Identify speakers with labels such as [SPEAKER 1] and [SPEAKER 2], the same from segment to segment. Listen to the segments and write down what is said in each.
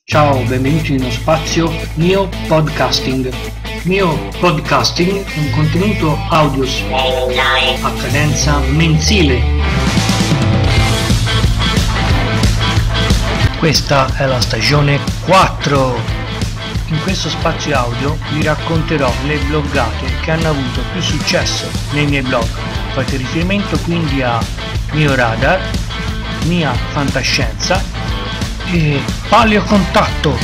[SPEAKER 1] Ciao, benvenuti in uno spazio Mio Podcasting. Mio Podcasting è un contenuto audio a cadenza mensile. Questa è la stagione 4. In questo spazio audio vi racconterò le bloggate che hanno avuto più successo nei miei blog. Fate riferimento quindi a Mio Radar, Mia Fantascienza e Paleo Contatto.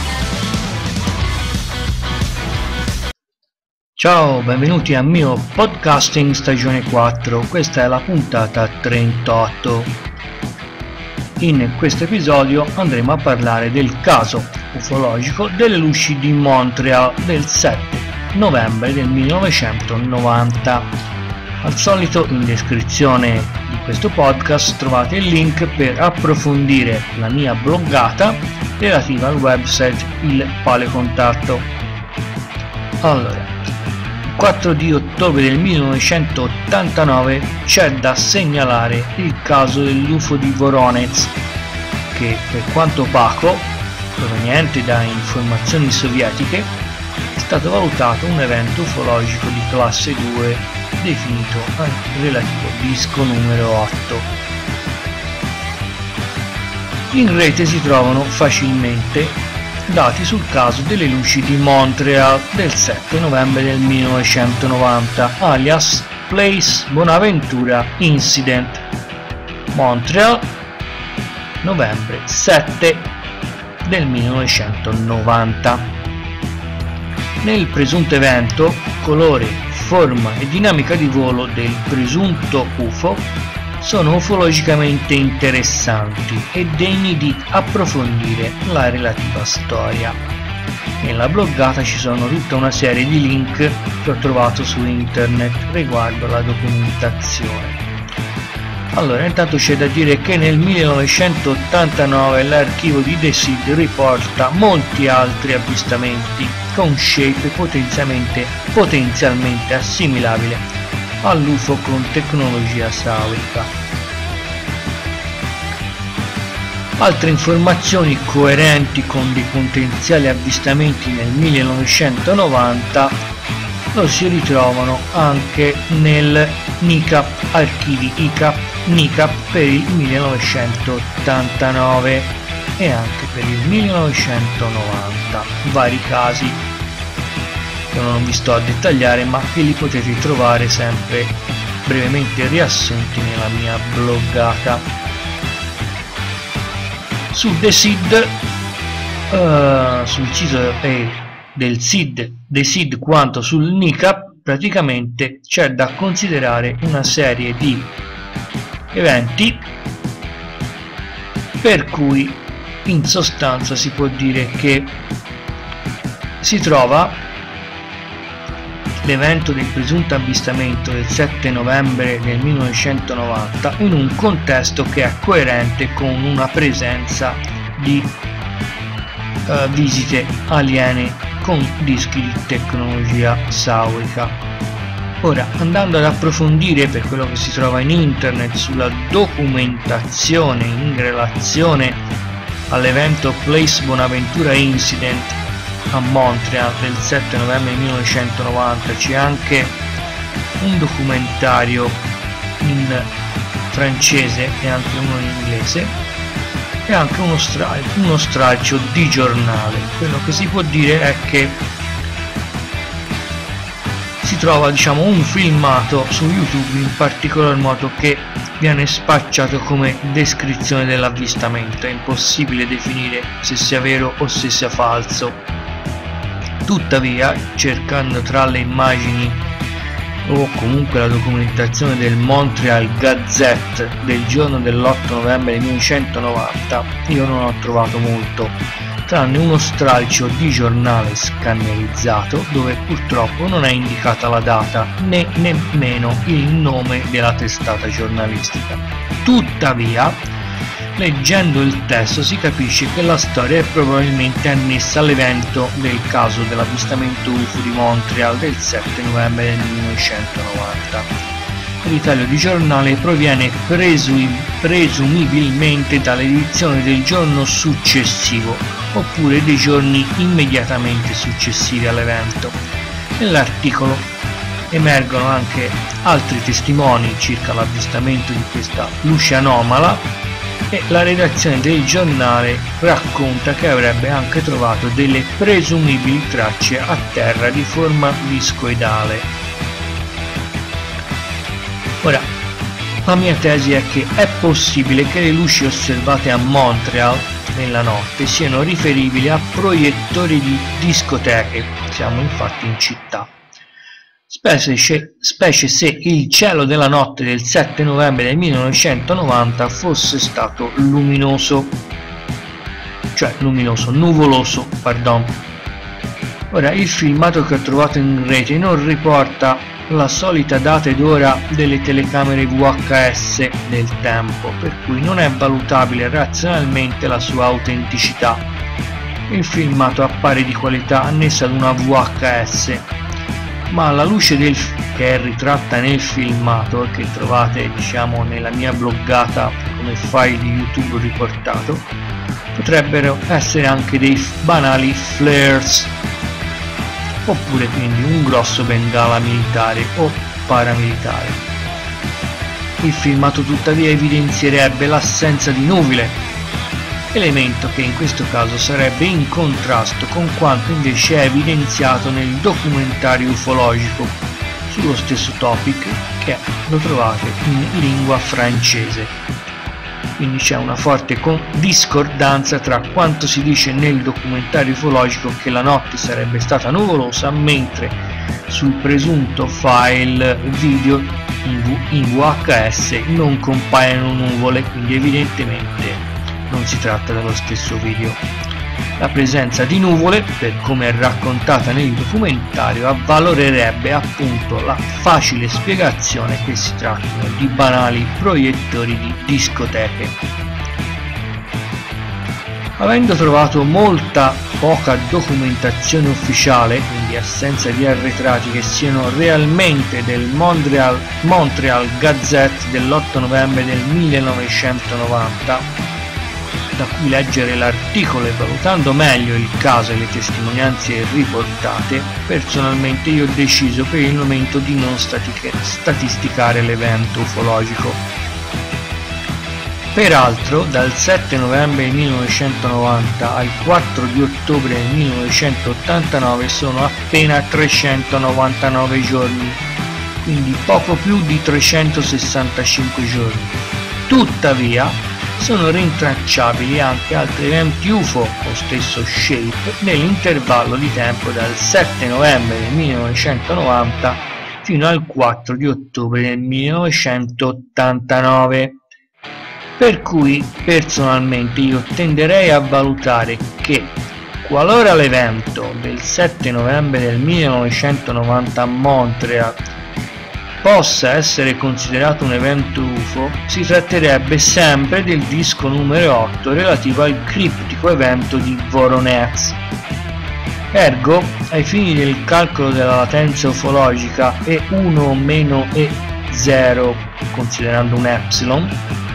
[SPEAKER 1] Ciao, benvenuti a Mio Podcasting stagione 4. Questa è la puntata 38. In questo episodio andremo a parlare del caso ufologico delle luci di Montreal del 7 novembre del 1990. Al solito in descrizione di questo podcast trovate il link per approfondire la mia bloggata relativa al website Il Paleo Contatto. Allora, il 4 di ottobre del 1989 c'è da segnalare il caso dell'UFO di Voronezh, che per quanto opaco, proveniente da informazioni sovietiche, è stato valutato un evento ufologico di classe 2 definito al relativo disco numero 8. In rete si trovano facilmente dati sul caso delle luci di Montreal del 7 novembre del 1990, alias Place Bonaventura Incident. Montreal, novembre 7 del 1990. Nel presunto evento, colore, forma e dinamica di volo del presunto UFO sono ufologicamente interessanti e degni di approfondire la relativa storia. Nella bloggata ci sono tutta una serie di link che ho trovato su internet riguardo alla documentazione. Allora, intanto c'è da dire che nel 1989 l'archivio di The Seed riporta molti altri avvistamenti con shape potenzialmente assimilabile all'UFO con tecnologia saurica. Altre informazioni coerenti con dei potenziali avvistamenti nel 1990 lo si ritrovano anche nel NICAP, archivi NICAP per il 1989 e anche per il 1990, vari casi che non vi sto a dettagliare ma che li potete trovare sempre brevemente riassunti nella mia bloggata. Su The Seed, sul sito del SID, The Seed, quanto sul NICAP, praticamente c'è da considerare una serie di eventi per cui in sostanza si può dire che si trova l'evento del presunto avvistamento del 7 novembre del 1990 in un contesto che è coerente con una presenza di visite aliene con dischi di tecnologia saurica. Ora, andando ad approfondire per quello che si trova in internet sulla documentazione in relazione all'evento Place Bonaventura Incident a Montreal del 7 novembre 1990, c'è anche un documentario in francese e anche uno in inglese e anche uno stralcio di giornale. Quello che si può dire è che si trova un filmato su YouTube in particolar modo che viene spacciato come descrizione dell'avvistamento. È impossibile definire se sia vero o se sia falso. Tuttavia, cercando tra le immagini o comunque la documentazione del Montreal Gazette del giorno dell'8 novembre 1990, io non ho trovato molto, tranne uno stralcio di giornale scannerizzato dove purtroppo non è indicata la data né nemmeno il nome della testata giornalistica. Tuttavia, leggendo il testo si capisce che la storia è probabilmente annessa all'evento del caso dell'avvistamento UFO di Montreal del 7 novembre del 1990. Il ritaglio di giornale proviene presumibilmente dall'edizione del giorno successivo, oppure dei giorni immediatamente successivi all'evento. Nell'articolo emergono anche altri testimoni circa l'avvistamento di questa luce anomala e la redazione del giornale racconta che avrebbe anche trovato delle presumibili tracce a terra di forma discoidale. Ora, la mia tesi è che è possibile che le luci osservate a Montreal nella notte siano riferibili a proiettori di discoteche, siamo infatti in città. Specie se il cielo della notte del 7 novembre del 1990 fosse stato nuvoloso, pardon. Ora, il filmato che ho trovato in rete non riporta la solita data ed ora delle telecamere VHS del tempo, per cui non è valutabile razionalmente la sua autenticità. Il filmato appare di qualità annessa ad una VHS, ma la luce che è ritratta nel filmato e che trovate nella mia bloggata come file di YouTube riportato potrebbero essere anche dei banali flares, oppure quindi un grosso bengala militare o paramilitare. Il filmato tuttavia evidenzierebbe l'assenza di nuvole, elemento che in questo caso sarebbe in contrasto con quanto invece è evidenziato nel documentario ufologico sullo stesso topic, che lo trovate in lingua francese. Quindi c'è una forte discordanza tra quanto si dice nel documentario ufologico, che la notte sarebbe stata nuvolosa, mentre sul presunto file video in VHS non compaiono nuvole, quindi evidentemente non si tratta dello stesso video. La presenza di nuvole, per come è raccontata nel documentario, avvalorerebbe appunto la facile spiegazione che si trattano di banali proiettori di discoteche. Avendo trovato poca documentazione ufficiale, quindi assenza di arretrati che siano realmente del Montreal Gazette dell'8 novembre del 1990, da cui leggere l'articolo e valutando meglio il caso e le testimonianze riportate, personalmente io ho deciso per il momento di non statisticare l'evento ufologico. Peraltro, dal 7 novembre 1990 al 4 di ottobre 1989 sono appena 399 giorni, quindi poco più di 365 giorni. Tuttavia, sono rintracciabili anche altri eventi UFO o stesso SHAPE nell'intervallo di tempo dal 7 novembre del 1990 fino al 4 di ottobre del 1989, per cui personalmente io tenderei a valutare che qualora l'evento del 7 novembre del 1990 a Montreal possa essere considerato un evento UFO, si tratterebbe sempre del disco numero 8 relativo al criptico evento di Voronezh. Ergo, ai fini del calcolo della latenza ufologica E1 meno E0, considerando un epsilon,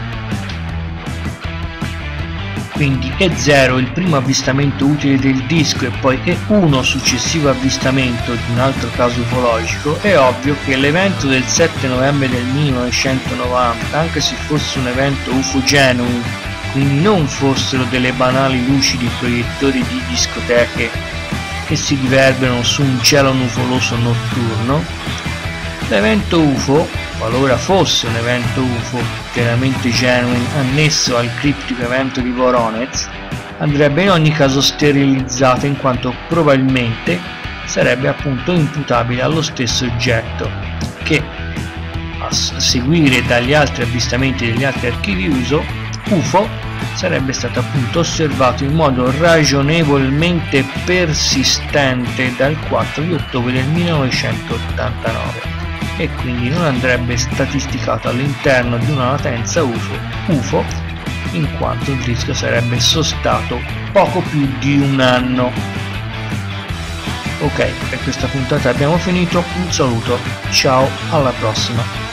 [SPEAKER 1] quindi E0 il primo avvistamento utile del disco e poi E1 successivo avvistamento di un altro caso ufologico, è ovvio che l'evento del 7 novembre del 1990, anche se fosse un evento UFO genuine, quindi non fossero delle banali luci di proiettori di discoteche che si riverberano su un cielo nuvoloso notturno, l'evento UFO, qualora fosse un evento UFO interamente genuine annesso al criptico evento di Voronezh, andrebbe in ogni caso sterilizzato, in quanto probabilmente sarebbe appunto imputabile allo stesso oggetto che, a seguire dagli altri avvistamenti degli altri archivi UFO, sarebbe stato appunto osservato in modo ragionevolmente persistente dal 4 di ottobre del 1989 e quindi non andrebbe statisticato all'interno di una latenza UFO, in quanto il disco sarebbe sostato poco più di un anno. Ok, per questa puntata abbiamo finito, un saluto, ciao, alla prossima.